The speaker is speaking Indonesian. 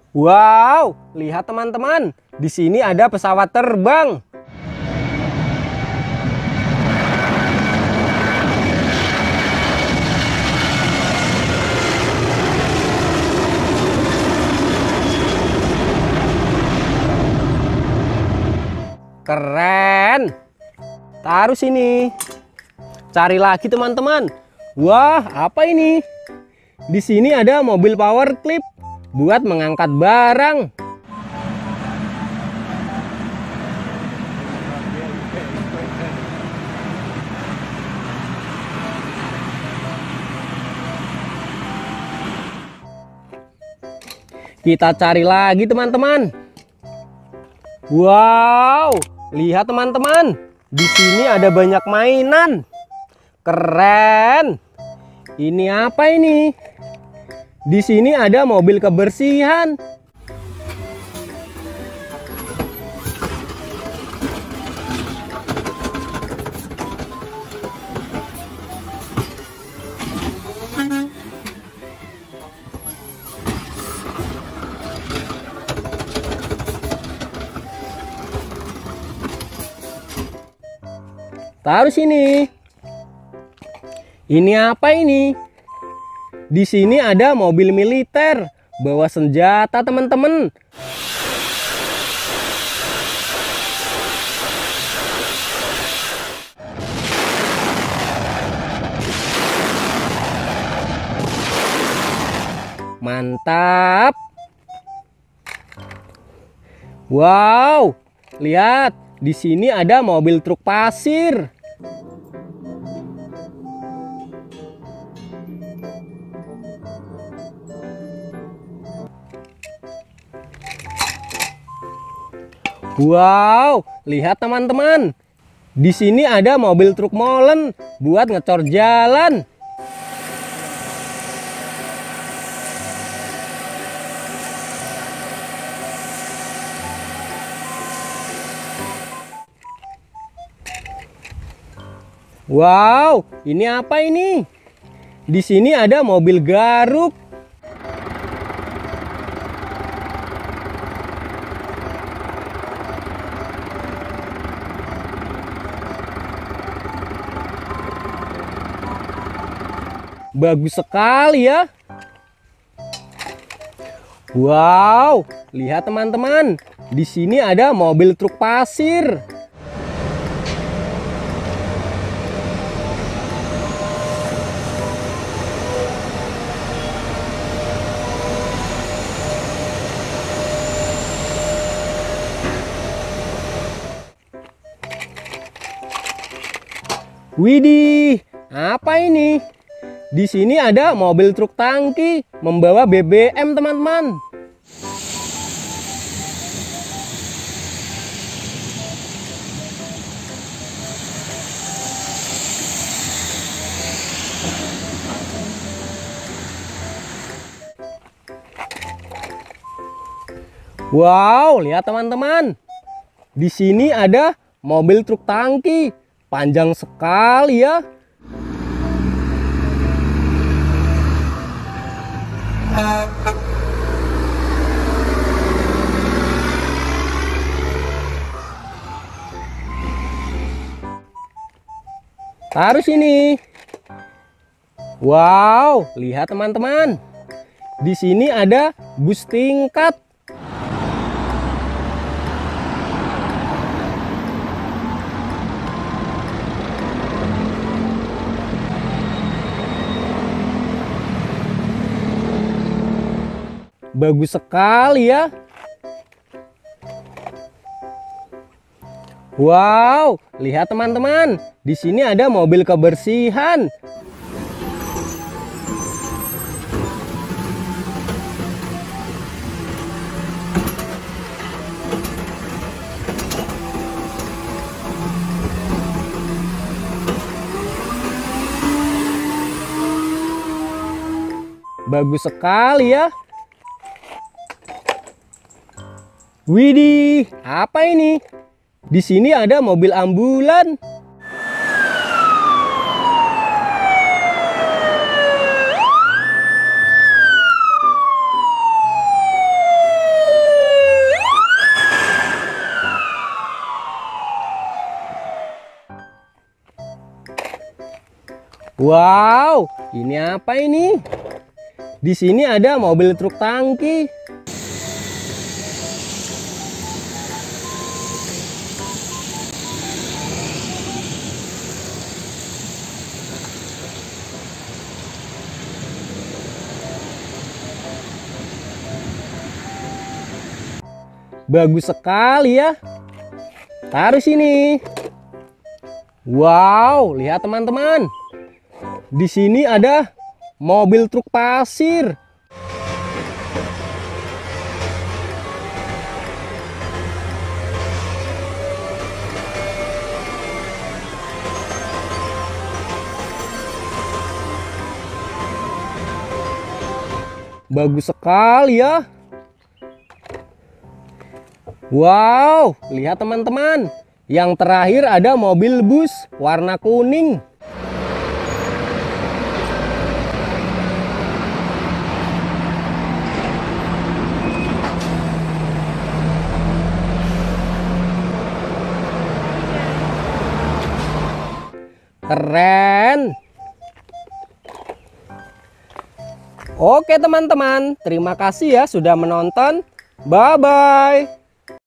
Wow, lihat teman-teman, di sini ada pesawat terbang. Keren. Taruh sini. Cari lagi teman-teman. Wah, apa ini? Di sini ada mobil power clip buat mengangkat barang. Kita cari lagi teman-teman. Wow, lihat teman-teman. Di sini ada banyak mainan. Keren. Ini apa ini? Di sini ada mobil kebersihan. Taruh sini. Ini apa ini? Di sini ada mobil militer, bawa senjata teman-teman. Mantap. Wow, lihat, di sini ada mobil truk pasir. Wow, lihat teman-teman. Di sini ada mobil truk molen buat ngecor jalan. Wow, ini apa ini? Di sini ada mobil garuk. Bagus sekali ya. Wow, lihat teman-teman. Di sini ada mobil truk pasir. Widih, apa ini? Di sini ada mobil truk tangki membawa BBM, teman-teman. Wow, lihat teman-teman. Di sini ada mobil truk tangki, panjang sekali ya. Taruh sini. Wow, lihat teman-teman. Di sini ada bus tingkat. Bagus sekali ya. Wow, lihat teman-teman. Di sini ada mobil kebersihan. Bagus sekali ya. Widih, apa ini? Di sini ada mobil ambulan. Wow, ini apa ini? Di sini ada mobil truk tangki. Bagus sekali ya. Taruh sini. Wow, lihat teman-teman. Di sini ada mobil truk pasir. Bagus sekali ya. Wow, lihat teman-teman. Yang terakhir ada mobil bus warna kuning. Keren. Oke teman-teman, terima kasih ya sudah menonton. Bye-bye.